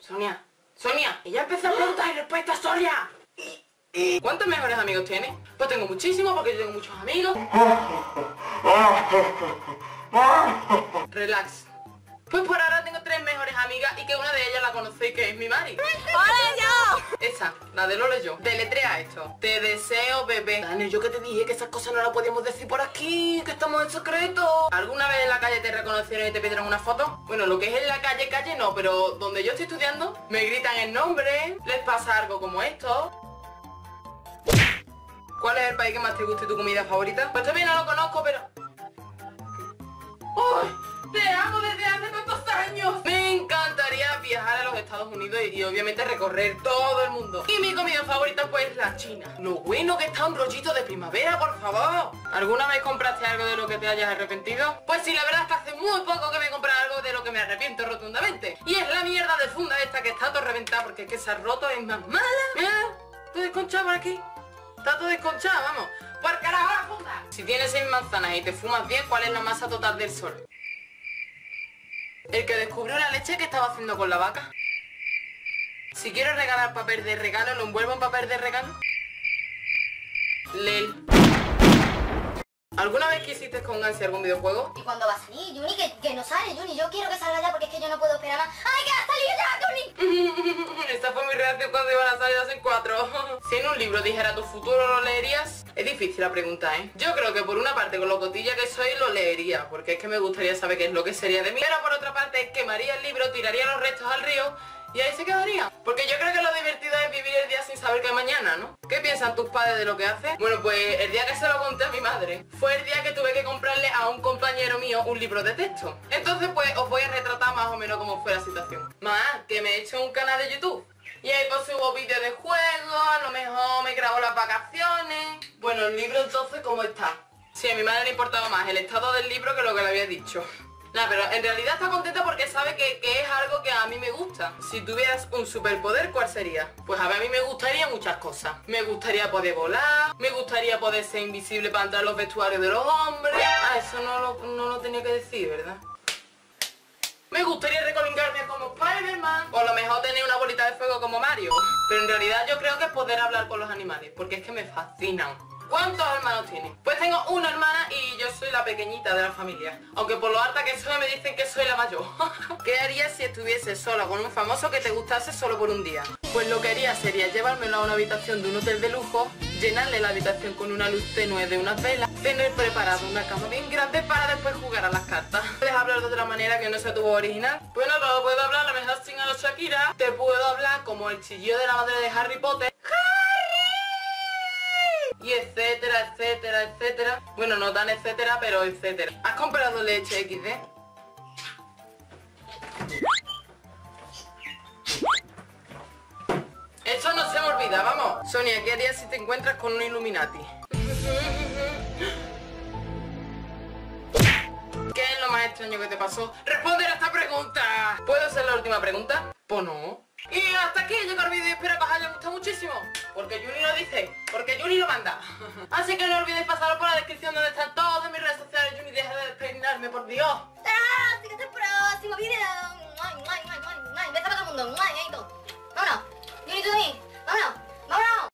Sonia, Sonia, y ya empecé a preguntar y respuesta, Sonia. ¿Cuántos mejores amigos tienes? Pues tengo muchísimos porque yo tengo muchos amigos. Relax. Pues por ahora tengo 3 mejores amigas y que una de ellas la conocéis, que es mi Mari. ¡Hola, yo! Esa, la de Lole yo. Deletrea esto. Te deseo, bebé. Dani, yo que te dije que esas cosas no las podíamos decir por aquí, que estamos en secreto. ¿Alguna vez en la calle te reconocieron y te pidieron una foto? Bueno, lo que es en la calle, calle no, pero donde yo estoy estudiando, me gritan el nombre, les pasa algo como esto. ¿Cuál es el país que más te gusta y tu comida favorita? Pues todavía no lo conozco, pero... ¡Ay! ¡Te amo desde hace tantos años! Me encantaría viajar a los Estados Unidos y obviamente recorrer todo el mundo. Y mi comida favorita pues la china. Lo bueno que está un rollito de primavera, por favor. ¿Alguna vez compraste algo de lo que te hayas arrepentido? Pues sí, la verdad es que hace muy poco que me compré algo de lo que me arrepiento rotundamente. Y es la mierda de funda esta que está todo reventada porque es que se ha roto, es más mala. Mira, todo desconchado por aquí. Está todo desconchado, vamos. ¡Por carajo la funda! Si tienes 6 manzanas y te fumas 10, ¿cuál es la masa total del sol? El que descubrió la leche que estaba haciendo con la vaca. Si quiero regalar papel de regalo, ¿lo envuelvo en papel de regalo? Lel. ¿Alguna vez quisiste con Nancy algún videojuego? ¿Y cuándo va a salir, Juni? Que no sale, Juni. Yo quiero que salga ya porque es que yo no puedo esperar más. ¡Ay, que ha salido ya, Juni! Esta fue mi reacción cuando iban a salir en 4. Si en un libro dijera tu futuro, ¿lo leerías? Es difícil la pregunta, ¿eh? Yo creo que por una parte, con lo cotilla que soy, lo leería, porque es que me gustaría saber qué es lo que sería de mí. Pero por otra parte, quemaría el libro, tiraría los restos al río y ahí se quedaría. Porque yo creo que lo divertido es vivir el día sin saber que es mañana, ¿no? ¿Qué piensan tus padres de lo que hacen? Bueno, pues el día que se lo conté a mi madre fue el día que tuve que comprarle a un compañero mío un libro de texto. Entonces pues os voy a retratar más o menos cómo fue la situación. Más que me he hecho un canal de YouTube y ahí pues subo vídeos de juegos, a lo mejor me grabo las vacaciones. Bueno, el libro entonces, ¿cómo está? Sí, a mi madre le importaba más el estado del libro que lo que le había dicho. Nada, pero en realidad está contenta porque sabe que es algo que a mí me gusta. Si tuvieras un superpoder, ¿cuál sería? Pues a ver, a mí me gustaría muchas cosas. Me gustaría poder volar, me gustaría poder ser invisible para entrar en los vestuarios de los hombres. Ah, eso no lo tenía que decir, ¿verdad? Me gustaría recolingarme como Spider-Man, o a lo mejor tener una bolita de fuego como Mario. Pero en realidad yo creo que es poder hablar con los animales, porque es que me fascinan. ¿Cuántos hermanos tienes? Pues tengo una hermana y yo soy la pequeñita de la familia. Aunque por lo alta que soy me dicen que soy la mayor. ¿Qué harías si estuviese sola con un famoso que te gustase solo por un día? Pues lo que haría sería llevármelo a una habitación de un hotel de lujo, llenarle la habitación con una luz tenue de unas velas, tener preparada una cama bien grande para después jugar a las cartas. ¿Puedes hablar de otra manera que no sea tu voz original? Bueno, pero puedo hablar a lo mejor sin a los Shakira. Te puedo hablar como el chillido de la madre de Harry Potter. Y etcétera, etcétera, etcétera. Bueno, no tan etcétera, pero etcétera. ¿Has comprado leche XD? Eso no se me olvida, vamos. Sonia, ¿qué harías si te encuentras con un Illuminati? ¿Qué es lo más extraño que te pasó? ¡Responder a esta pregunta! ¿Puedo hacer la última pregunta? Pues no. Y hasta aquí llega el vídeo y espero que os haya gustado muchísimo. Porque Juni lo dice, porque Juni lo manda. Así que no olvidéis pasaros por la descripción donde están todas mis redes sociales. Juni, deja de despeinarme, por Dios.